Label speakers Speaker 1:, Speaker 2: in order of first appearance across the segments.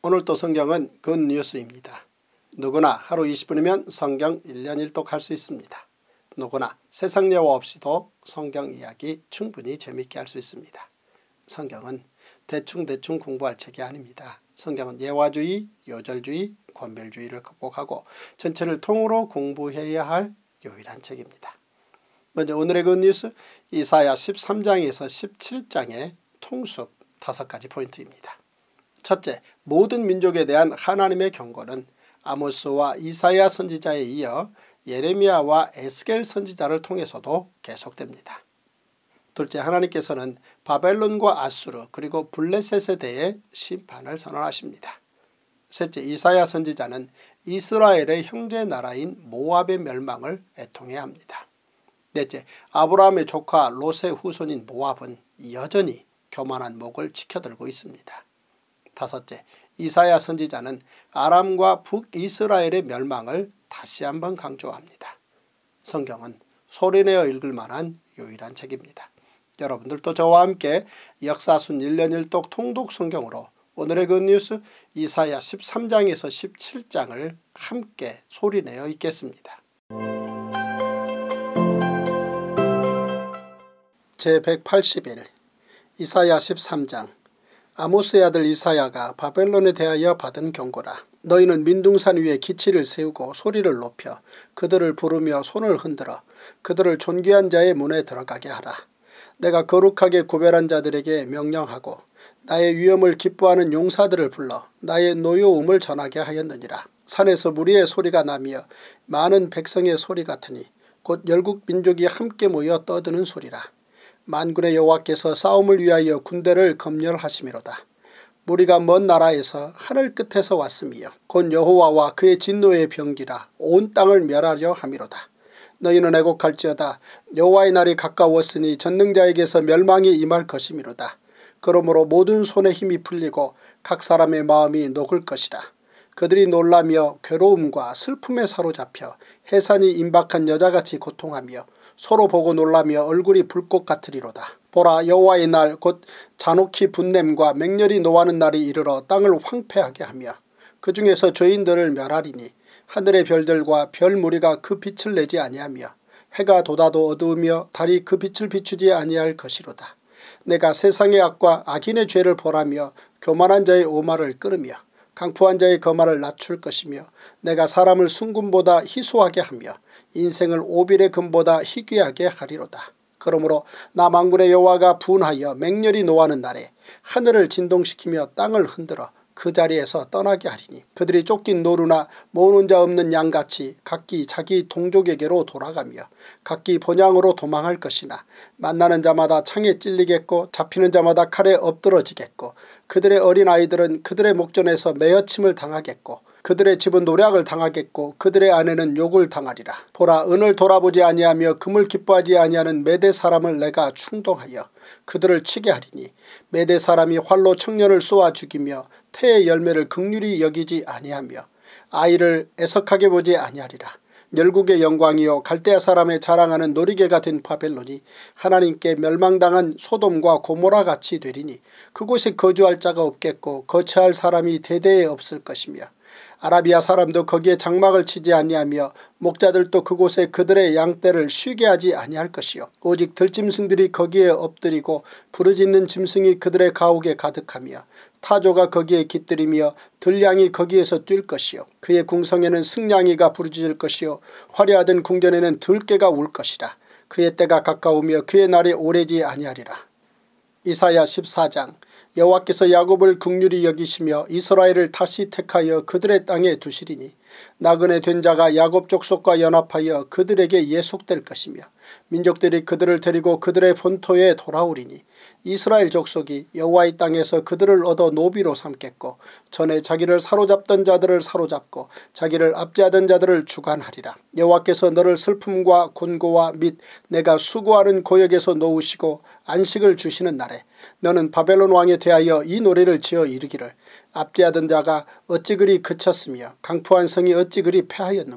Speaker 1: 오늘도 성경은 굿뉴스입니다. 누구나 하루 20분이면 성경 1년 1독 할 수 있습니다. 누구나 세상 예화 없이도 성경 이야기 충분히 재미있게 할 수 있습니다. 성경은 대충 공부할 책이 아닙니다. 성경은 예화주의, 요절주의, 권별주의를 극복하고 전체를 통으로 공부해야 할 유일한 책입니다. 먼저 오늘의 굿뉴스 이사야 13장에서 17장의 통습 5가지 포인트입니다. 첫째, 모든 민족에 대한 하나님의 경고는 아모스와 이사야 선지자에 이어 예레미야와 에스겔 선지자를 통해서도 계속됩니다. 둘째, 하나님께서는 바벨론과 아수르 그리고 블레셋에 대해 심판을 선언하십니다. 셋째, 이사야 선지자는 이스라엘의 형제 나라인 모압의 멸망을 애통해야 합니다. 넷째, 아브라함의 조카 롯의 후손인 모압은 여전히 교만한 목을 지켜들고 있습니다. 다섯째, 이사야 선지자는 아람과 북이스라엘의 멸망을 다시 한번 강조합니다. 성경은 소리내어 읽을 만한 유일한 책입니다. 여러분들도 저와 함께 역사순 1년 1독 통독 성경으로 오늘의 굿뉴스 이사야 13장에서 17장을 함께 소리내어 읽겠습니다. 제181 이사야 13장. 아모스의 아들 이사야가 바벨론에 대하여 받은 경고라. 너희는 민둥산 위에 기치를 세우고 소리를 높여 그들을 부르며 손을 흔들어 그들을 존귀한 자의 문에 들어가게 하라. 내가 거룩하게 구별한 자들에게 명령하고 나의 위엄을 기뻐하는 용사들을 불러 나의 노여움을 전하게 하였느니라. 산에서 무리의 소리가 나며 많은 백성의 소리 같으니 곧 열국 민족이 함께 모여 떠드는 소리라. 만군의 여호와께서 싸움을 위하여 군대를 검열하시미로다. 무리가 먼 나라에서 하늘 끝에서 왔으며 곧 여호와와 그의 진노의 병기라 온 땅을 멸하려 함이로다. 너희는 애곡할지어다. 여호와의 날이 가까웠으니 전능자에게서 멸망이 임할 것이미로다. 그러므로 모든 손에 힘이 풀리고 각 사람의 마음이 녹을 것이라. 그들이 놀라며 괴로움과 슬픔에 사로잡혀 해산이 임박한 여자같이 고통하며 서로 보고 놀라며 얼굴이 불꽃 같으리로다. 보라, 여호와의 날 곧 잔혹히 분냄과 맹렬히 노하는 날이 이르러 땅을 황폐하게 하며 그 중에서 죄인들을 멸하리니 하늘의 별들과 별 무리가 그 빛을 내지 아니하며 해가 돋아도 어두우며 달이 그 빛을 비추지 아니할 것이로다. 내가 세상의 악과 악인의 죄를 벌하며 교만한 자의 오만을 끊으며 강포한 자의 거만을 낮출 것이며 내가 사람을 순금보다 희소하게 하며 인생을 오빌의 금보다 희귀하게 하리로다. 그러므로 나 만군의 여호와가 분하여 맹렬히 노하는 날에 하늘을 진동시키며 땅을 흔들어 그 자리에서 떠나게 하리니 그들이 쫓긴 노루나 모으는 자 없는 양같이 각기 자기 동족에게로 돌아가며 각기 본향으로 도망할 것이나 만나는 자마다 창에 찔리겠고 잡히는 자마다 칼에 엎드러지겠고 그들의 어린아이들은 그들의 목전에서 매어침을 당하겠고 그들의 집은 노략을 당하겠고 그들의 아내는 욕을 당하리라. 보라, 은을 돌아보지 아니하며 금을 기뻐하지 아니하는 메대 사람을 내가 충동하여 그들을 치게 하리니 메대 사람이 활로 청년을 쏘아 죽이며 태의 열매를 긍휼히 여기지 아니하며 아이를 애석하게 보지 아니하리라. 열국의 영광이요 갈대아 사람의 자랑하는 놀이개가 된 바벨론이 하나님께 멸망당한 소돔과 고모라 같이 되리니 그곳에 거주할 자가 없겠고 거처할 사람이 대대에 없을 것이며 아라비아 사람도 거기에 장막을 치지 아니하며 목자들도 그곳에 그들의 양떼를 쉬게 하지 아니할 것이요 오직 들짐승들이 거기에 엎드리고 부르짖는 짐승이 그들의 가옥에 가득하며 타조가 거기에 깃들이며 들량이 거기에서 뛸 것이요 그의 궁성에는 승냥이가 부르짖을 것이요 화려하던 궁전에는 들깨가 울 것이라. 그의 때가 가까우며 그의 날이 오래지 아니하리라. 이사야 14장. 여호와께서 야곱을 긍휼히 여기시며 이스라엘을 다시 택하여 그들의 땅에 두시리니 나그네 된 자가 야곱 족속과 연합하여 그들에게 예속될 것이며 민족들이 그들을 데리고 그들의 본토에 돌아오리니 이스라엘 족속이 여호와의 땅에서 그들을 얻어 노비로 삼겠고 전에 자기를 사로잡던 자들을 사로잡고 자기를 압제하던 자들을 주관하리라. 여호와께서 너를 슬픔과 곤고와 및 내가 수고하는 고역에서 놓으시고 안식을 주시는 날에 너는 바벨론 왕에 대하여 이 노래를 지어 이르기를 압제하던 자가 어찌 그리 그쳤으며 강포한 성이 어찌 그리 패하였는고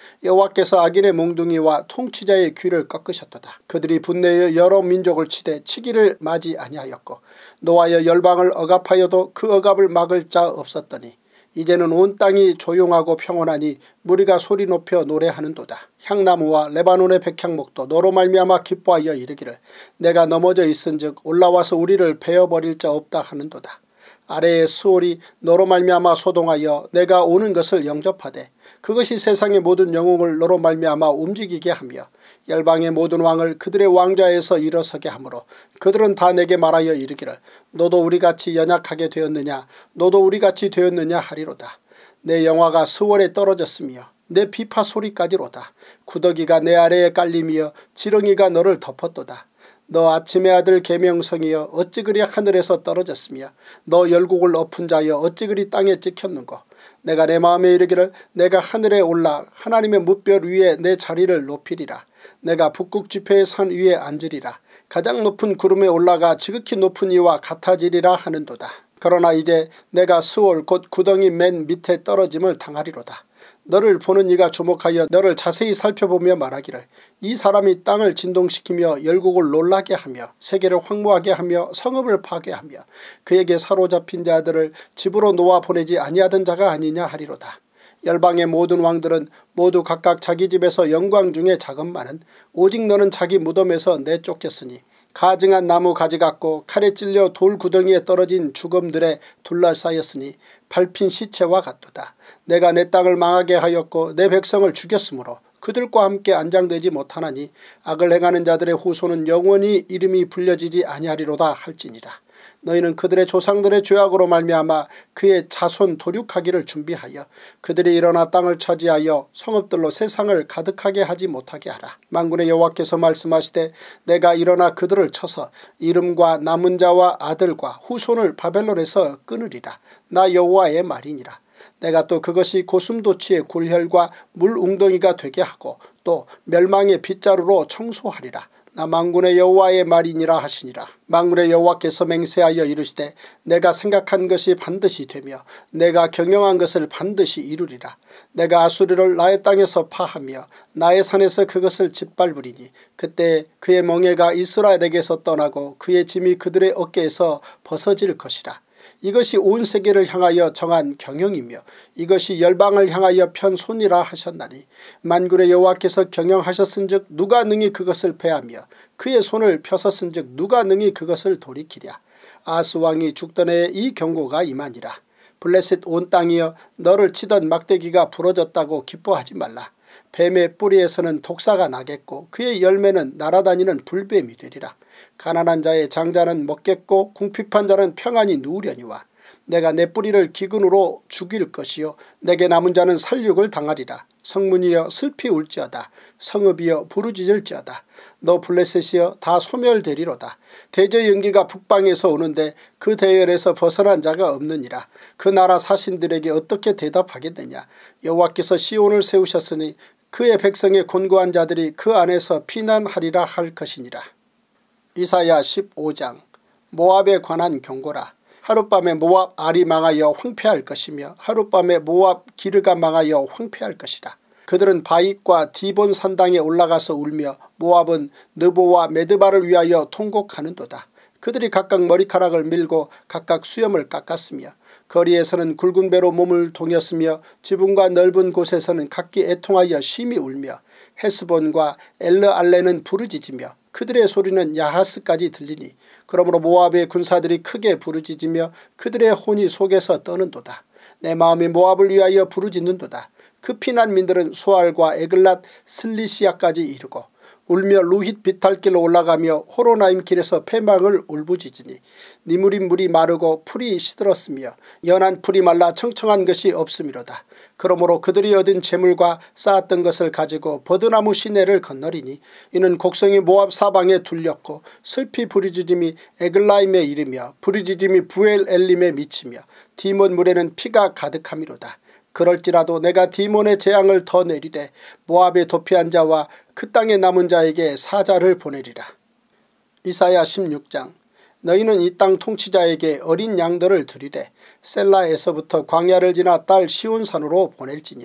Speaker 1: 여호와께서 악인의 몽둥이와 통치자의 귀를 꺾으셨도다. 그들이 분내어 여러 민족을 치되 치기를 마지 아니하였고 노하여 열방을 억압하여도 그 억압을 막을 자 없었더니 이제는 온 땅이 조용하고 평온하니 무리가 소리 높여 노래하는도다. 향나무와 레바논의 백향목도 너로 말미암아 기뻐하여 이르기를 내가 넘어져 있은즉 올라와서 우리를 베어버릴 자 없다 하는도다. 아래의 수월이 너로 말미암아 소동하여 내가 오는 것을 영접하되 그것이 세상의 모든 영웅을 너로 말미암아 움직이게 하며 열방의 모든 왕을 그들의 왕좌에서 일어서게 하므로 그들은 다 내게 말하여 이르기를 너도 우리같이 연약하게 되었느냐 너도 우리같이 되었느냐 하리로다. 내 영화가 수월에 떨어졌으며 내 비파 소리까지로다. 구더기가 내 아래에 깔리며 지렁이가 너를 덮었도다. 너 아침의 아들 계명성이여 어찌 그리 하늘에서 떨어졌으며 너 열국을 엎은 자여 어찌 그리 땅에 찍혔는고. 내가 내 마음에 이르기를 내가 하늘에 올라 하나님의 뭇별 위에 내 자리를 높이리라. 내가 북극 지폐의 산 위에 앉으리라. 가장 높은 구름에 올라가 지극히 높은 이와 같아지리라 하는도다. 그러나 이제 내가 수월 곧 구덩이 맨 밑에 떨어짐을 당하리로다. 너를 보는 이가 주목하여 너를 자세히 살펴보며 말하기를 이 사람이 땅을 진동시키며 열국을 놀라게 하며 세계를 황무하게 하며 성읍을 파괴하며 그에게 사로잡힌 자들을 집으로 놓아 보내지 아니하던 자가 아니냐 하리로다. 열방의 모든 왕들은 모두 각각 자기 집에서 영광 중에 작은만은 오직 너는 자기 무덤에서 내쫓겼으니 가증한 나무 가지 같고 칼에 찔려 돌 구덩이에 떨어진 죽음들에 둘러싸였으니 밟힌 시체와 같도다. 내가 내 땅을 망하게 하였고 내 백성을 죽였으므로 그들과 함께 안장되지 못하나니 악을 행하는 자들의 후손은 영원히 이름이 불려지지 아니하리로다 할지니라. 너희는 그들의 조상들의 죄악으로 말미암아 그의 자손 도륙하기를 준비하여 그들이 일어나 땅을 차지하여 성읍들로 세상을 가득하게 하지 못하게 하라. 만군의 여호와께서 말씀하시되 내가 일어나 그들을 쳐서 이름과 남은 자와 아들과 후손을 바벨론에서 끊으리라. 나 여호와의 말이니라. 내가 또 그것이 고슴도치의 굴혈과 물웅덩이가 되게 하고 또 멸망의 빗자루로 청소하리라. 나 만군의 여호와의 말이니라 하시니라. 만군의 여호와께서 맹세하여 이르시되 내가 생각한 것이 반드시 되며 내가 경영한 것을 반드시 이루리라. 내가 아수르를 나의 땅에서 파하며 나의 산에서 그것을 짓밟으리니 그때 그의 멍에가 이스라엘에게서 떠나고 그의 짐이 그들의 어깨에서 벗어질 것이라. 이것이 온 세계를 향하여 정한 경영이며 이것이 열방을 향하여 편 손이라 하셨나니 만군의 여호와께서 경영하셨은즉 누가 능히 그것을 패하며 그의 손을 펴섰은즉 누가 능히 그것을 돌이키랴. 아스왕이 죽던 해에 이 경고가 임하니라. 블레셋 온 땅이여 너를 치던 막대기가 부러졌다고 기뻐하지 말라. 뱀의 뿌리에서는 독사가 나겠고 그의 열매는 날아다니는 불뱀이 되리라. 가난한 자의 장자는 먹겠고 궁핍한 자는 평안히 누우려니와 내가 내 뿌리를 기근으로 죽일 것이요 내게 남은 자는 살육을 당하리라. 성문이여 슬피 울지어다. 성읍이여 부르짖을지어다. 너 블레셋이여 다 소멸되리로다. 대저 연기가 북방에서 오는데 그 대열에서 벗어난 자가 없느니라. 그 나라 사신들에게 어떻게 대답하겠느냐. 여호와께서 시온을 세우셨으니 그의 백성의 곤고한 자들이 그 안에서 피난하리라 할 것이니라. 이사야 15장. 모압에 관한 경고라. 하룻밤에 모압 알이 망하여 황폐할 것이며 하룻밤에 모압 기르가 망하여 황폐할 것이라. 그들은 바익과 디본 산당에 올라가서 울며 모압은 느보와 메드바를 위하여 통곡하는도다. 그들이 각각 머리카락을 밀고 각각 수염을 깎았으며 거리에서는 굵은 배로 몸을 동였으며 지붕과 넓은 곳에서는 각기 애통하여 심히 울며 헤스본과 엘르알레는 부르짖으며 그들의 소리는 야하스까지 들리니 그러므로 모압의 군사들이 크게 부르짖으며 그들의 혼이 속에서 떠는도다. 내 마음이 모압을 위하여 부르짖는도다. 그 피난민들은 소알과 에글랏 슬리시아까지 이르고 울며 루힛 비탈길로 올라가며 호로나임 길에서 패망을 울부짖으니 니무린 물이 마르고 풀이 시들었으며 연한 풀이 말라 청청한 것이 없음이로다. 그러므로 그들이 얻은 재물과 쌓았던 것을 가지고 버드나무 시내를 건너리니 이는 곡성이 모압 사방에 둘렸고 슬피 부르짖음이 에글라임에 이르며 부르짖음이 부엘 엘림에 미치며 디몬 물에는 피가 가득함이로다. 그럴지라도 내가 디몬의 재앙을 더 내리되 모압에 도피한 자와 그 땅에 남은 자에게 사자를 보내리라. 이사야 16장. 너희는 이 땅 통치자에게 어린 양들을 드리되 셀라에서부터 광야를 지나 딸 시온산으로 보낼지니라.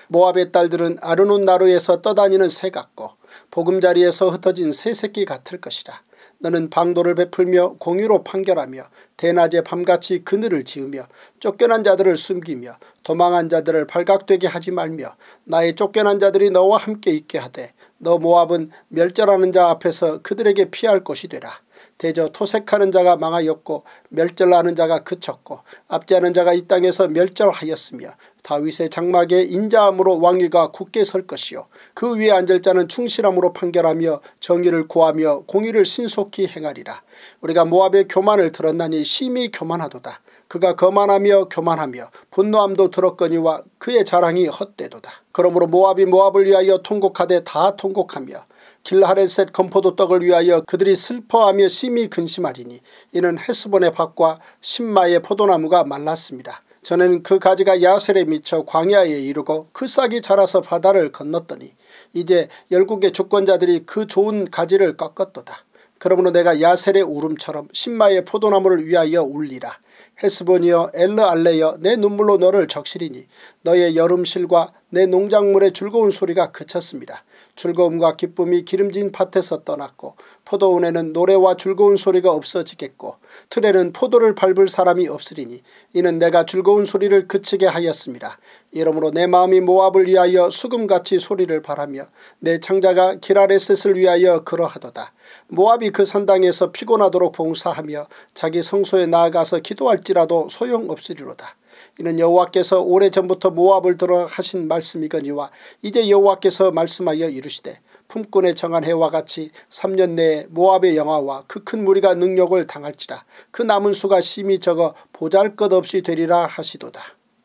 Speaker 1: 모압의 딸들은 아르논 나루에서 떠다니는 새 같고 보금자리에서 흩어진 새 새끼 같을 것이라. 너는 방도를 베풀며 공의로 판결하며 대낮에 밤같이 그늘을 지으며 쫓겨난 자들을 숨기며 도망한 자들을 발각되게 하지 말며 나의 쫓겨난 자들이 너와 함께 있게 하되 너 모압은 멸절하는 자 앞에서 그들에게 피할 곳이 되라. 대저 토색하는 자가 망하였고 멸절하는 자가 그쳤고 압제하는 자가 이 땅에서 멸절하였으며 다윗의 장막에 인자함으로 왕위가 굳게 설 것이요 그 위에 앉을 자는 충실함으로 판결하며 정의를 구하며 공의를 신속히 행하리라. 우리가 모압의 교만을 들었나니 심히 교만하도다. 그가 거만하며 교만하며 분노함도 들었거니와 그의 자랑이 헛되도다. 그러므로 모압이 모압을 위하여 통곡하되 다 통곡하며 길하레셋 건포도 떡을 위하여 그들이 슬퍼하며 심히 근심하리니 이는 헤스본의 밭과 신마의 포도나무가 말랐습니다. 전에는 그 가지가 야셀에 미쳐 광야에 이르고 그 싹이 자라서 바다를 건넜더니 이제 열국의 주권자들이 그 좋은 가지를 꺾었도다. 그러므로 내가 야셀의 울음처럼 신마의 포도나무를 위하여 울리라. 헤스본이여 엘르알레여 내 눈물로 너를 적시리니 너의 여름실과 내 농작물의 즐거운 소리가 그쳤습니다. 즐거움과 기쁨이 기름진 밭에서 떠났고 포도원에는 노래와 즐거운 소리가 없어지겠고 틀에는 포도를 밟을 사람이 없으리니 이는 내가 즐거운 소리를 그치게 하였습니다. 이러므로 내 마음이 모압을 위하여 수금같이 소리를 바라며 내 창자가 기라레셋을 위하여 그러하도다. 모압이 그 산당에서 피곤하도록 봉사하며 자기 성소에 나아가서 기도할지라도 소용없으리로다. 이는 여호와께서 오래전부터 모압을 들어 하신 말씀이거니와 이제 여호와께서 말씀하여 이르시되 품꾼의 정한 해와 같이 3년 내에 모압의 영화와 그 큰 무리가 능력을 당할지라. 그 남은 수가 심히 적어 보잘것없이 되리라 하시도다.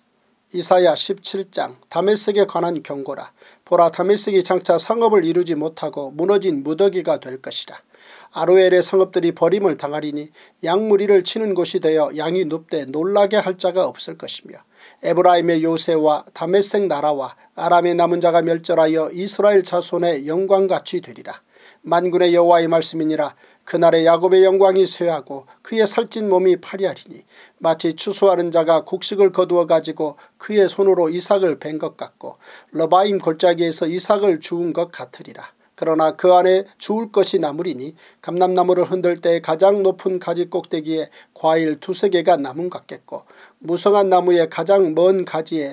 Speaker 1: 이사야 17장 다메섹에 관한 경고라. 보라, 다메섹이 장차 성읍을 이루지 못하고 무너진 무더기가 될 것이라. 아로엘의 성읍들이 버림을 당하리니 양무리를 치는 곳이 되어 양이 눕되 놀라게 할 자가 없을 것이며 에브라임의 요새와 다메섹 나라와 아람의 남은 자가 멸절하여 이스라엘 자손의 영광같이 되리라. 만군의 여호와의 말씀이니라. 그날에 야곱의 영광이 쇠하고 그의 살찐 몸이 파리하리니 마치 추수하는 자가 곡식을 거두어 가지고 그의 손으로 이삭을 벤 것 같고 러바임 골짜기에서 이삭을 주운 것 같으리라. 그러나 그 안에 주울 것이 나무리니 감람나무를 흔들 때 가장 높은 가지 꼭대기에 과일 2-3개가 남음 같겠고 무성한 나무의 가장 먼 가지에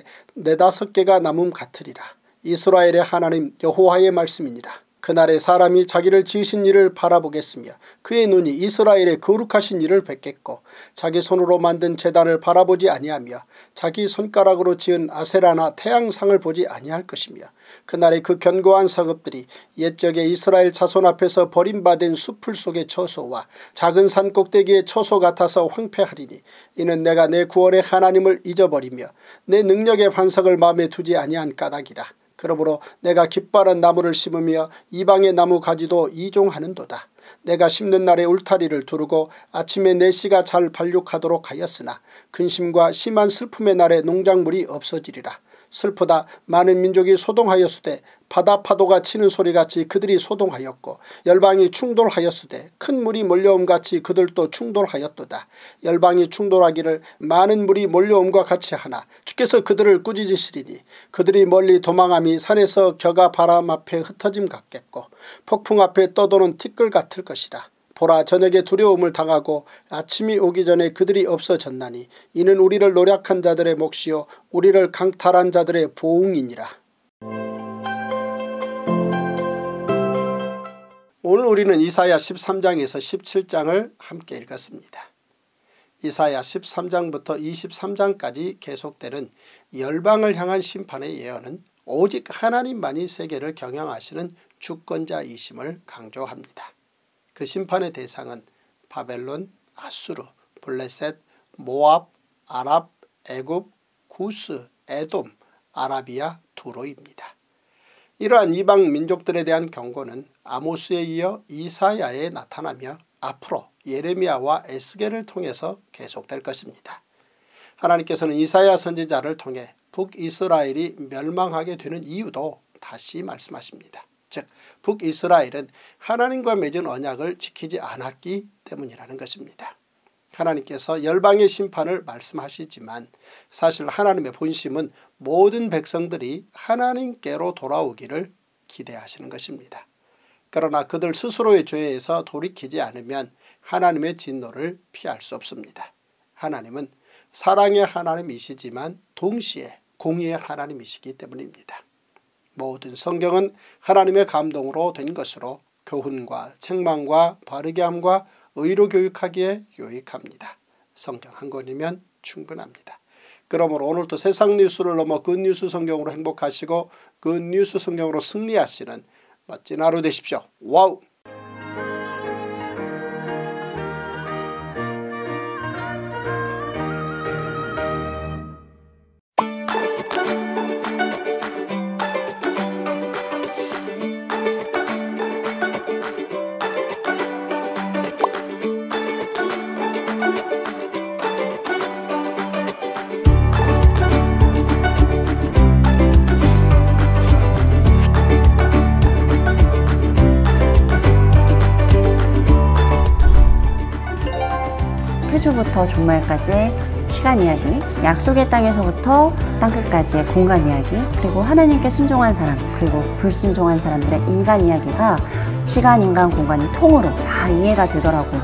Speaker 1: 4-5개가 남음 같으리라. 이스라엘의 하나님 여호와의 말씀이니라. 그날에 사람이 자기를 지으신 이를 바라보겠으며 그의 눈이 이스라엘의 거룩하신 이를 뵙겠고 자기 손으로 만든 제단을 바라보지 아니하며 자기 손가락으로 지은 아세라나 태양상을 보지 아니할 것이며 그날에 그 견고한 성읍들이 옛적에 이스라엘 자손 앞에서 버림받은 수풀 속의 처소와 작은 산 꼭대기의 처소 같아서 황폐하리니 이는 내가 내 구원의 하나님을 잊어버리며 내 능력의 반석을 마음에 두지 아니한 까닭이라. 그러므로 내가 깃바른 나무를 심으며 이방의 나무 가지도 이종하는도다. 내가 심는 날에 울타리를 두르고 아침에 내 씨가 잘 발육하도록 하였으나 근심과 심한 슬픔의 날에 농작물이 없어지리라. 슬프다. 많은 민족이 소동하였으되 바다 파도가 치는 소리같이 그들이 소동하였고 열방이 충돌하였으되 큰 물이 몰려옴같이 그들도 충돌하였도다. 열방이 충돌하기를 많은 물이 몰려옴과 같이 하나 주께서 그들을 꾸짖으시리니 그들이 멀리 도망함이 산에서 겨가 바람 앞에 흩어짐 같겠고 폭풍 앞에 떠도는 티끌 같을 것이라. 보라, 저녁에 두려움을 당하고 아침이 오기 전에 그들이 없어졌나니 이는 우리를 노략한 자들의 몫이요 우리를 강탈한 자들의 보응이니라. 오늘 우리는 이사야 13장에서 17장을 함께 읽었습니다. 이사야 13장부터 23장까지 계속되는 열방을 향한 심판의 예언은 오직 하나님만이 세계를 경영하시는 주권자이심을 강조합니다. 그 심판의 대상은 바벨론, 아수르, 블레셋, 모압, 아랍, 애굽, 구스, 에돔, 아라비아, 두로입니다. 이러한 이방 민족들에 대한 경고는 아모스에 이어 이사야에 나타나며 앞으로 예레미야와 에스겔을 통해서 계속될 것입니다. 하나님께서는 이사야 선지자를 통해 북이스라엘이 멸망하게 되는 이유도 다시 말씀하십니다. 즉 북이스라엘은 하나님과 맺은 언약을 지키지 않았기 때문이라는 것입니다. 하나님께서 열방의 심판을 말씀하시지만 사실 하나님의 본심은 모든 백성들이 하나님께로 돌아오기를 기대하시는 것입니다. 그러나 그들 스스로의 죄에서 돌이키지 않으면 하나님의 진노를 피할 수 없습니다. 하나님은 사랑의 하나님이시지만 동시에 공의의 하나님이시기 때문입니다. 모든 성경은 하나님의 감동으로 된 것으로 교훈과 책망과 바르게함과 의로 교육하기에 유익합니다. 성경 한 권이면 충분합니다. 그러므로 오늘도 세상 뉴스를 넘어 굿뉴스 성경으로 행복하시고 굿뉴스 성경으로 승리하시는 멋진 하루 되십시오. 와우!
Speaker 2: 태초부터 종말까지의 시간 이야기, 약속의 땅에서부터 땅끝까지의 공간 이야기, 그리고 하나님께 순종한 사람, 그리고 불순종한 사람들의 인간 이야기가 시간, 인간, 공간이 통으로 다 이해가 되더라고요.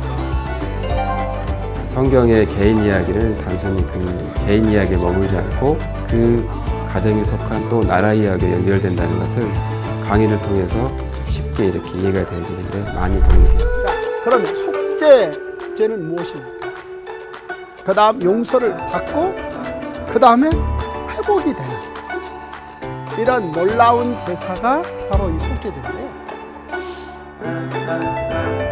Speaker 3: 성경의 개인 이야기는 단순히 그 개인 이야기에 머물지 않고 그 가정에 속한 또 나라 이야기에 연결된다는 것을 강의를 통해서 쉽게 이렇게 이해가 되는데 많이 도움이 되었습니다.
Speaker 1: 그럼 속죄죄는 무엇입니까? 그 다음 용서를 받고 그 다음에 회복이 되는 이런 놀라운 제사가 바로 이 속죄죄인데요.